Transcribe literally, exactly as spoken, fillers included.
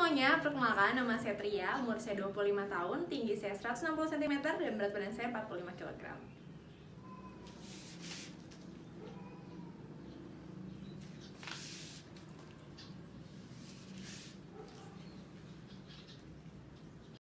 semuanya, perkenalkan nama saya Tria, umur saya dua puluh lima tahun, tinggi saya seratus enam puluh sentimeter dan berat badan saya empat puluh lima kilogram.